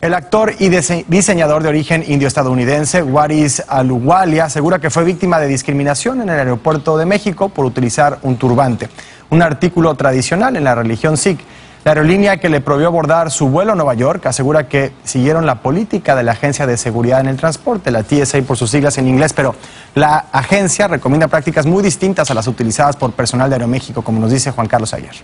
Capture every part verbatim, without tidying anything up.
El actor y diseñador de origen indio-estadounidense, Waris Ahluwalia, asegura que fue víctima de discriminación en el aeropuerto de México por utilizar un turbante, un artículo tradicional en la religión sikh. La aerolínea que le prohibió abordar su vuelo a Nueva York asegura que siguieron la política de la Agencia de Seguridad en el Transporte, la T S A por sus siglas en inglés, pero la agencia recomienda prácticas muy distintas a las utilizadas por personal de Aeroméxico, como nos dice Juan Carlos Aguiar.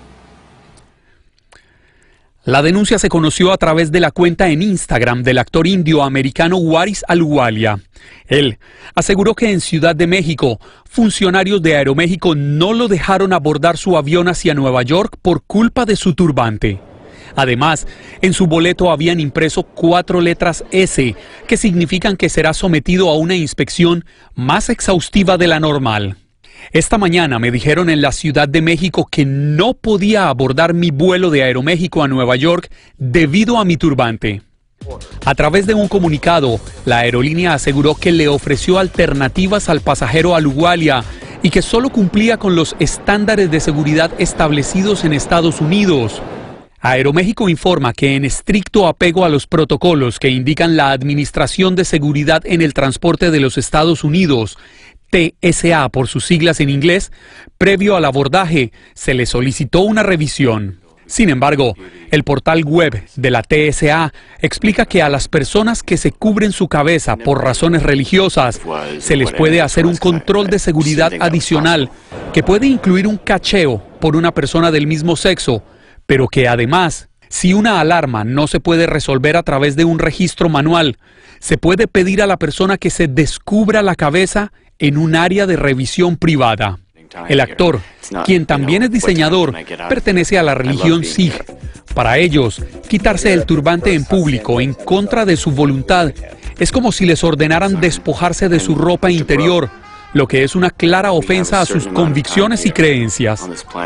La denuncia se conoció a través de la cuenta en Instagram del actor indio-americano Waris Ahluwalia. Él aseguró que en Ciudad de México, funcionarios de Aeroméxico no lo dejaron abordar su avión hacia Nueva York por culpa de su turbante. Además, en su boleto habían impreso cuatro letras S, que significan que será sometido a una inspección más exhaustiva de la normal. Esta mañana me dijeron en la Ciudad de México que no podía abordar mi vuelo de Aeroméxico a Nueva York debido a mi turbante. A través de un comunicado, la aerolínea aseguró que le ofreció alternativas al pasajero Ahluwalia y que solo cumplía con los estándares de seguridad establecidos en Estados Unidos. Aeroméxico informa que en estricto apego a los protocolos que indican la Administración de Seguridad en el Transporte de los Estados Unidos, T S A por sus siglas en inglés, previo al abordaje se le solicitó una revisión. Sin embargo, el portal web de la T S A explica que a las personas que se cubren su cabeza por razones religiosas, se les puede hacer un control de seguridad adicional, que puede incluir un cacheo por una persona del mismo sexo, pero que además, si una alarma no se puede resolver a través de un registro manual, se puede pedir a la persona que se descubra la cabeza en un área de revisión privada. El actor, quien también es diseñador, pertenece a la religión sikh. Para ellos, quitarse el turbante en público en contra de su voluntad es como si les ordenaran despojarse de su ropa interior, lo que es una clara ofensa a sus convicciones y creencias.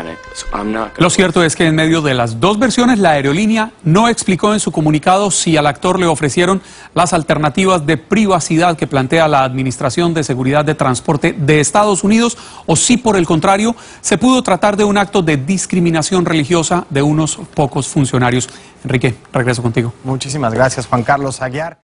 Lo cierto es que en medio de las dos versiones, la aerolínea no explicó en su comunicado si al actor le ofrecieron las alternativas de privacidad que plantea la Administración de Seguridad de Transporte de Estados Unidos o si, por el contrario, se pudo tratar de un acto de discriminación religiosa de unos pocos funcionarios. Enrique, regreso contigo. Muchísimas gracias, Juan Carlos Aguiar.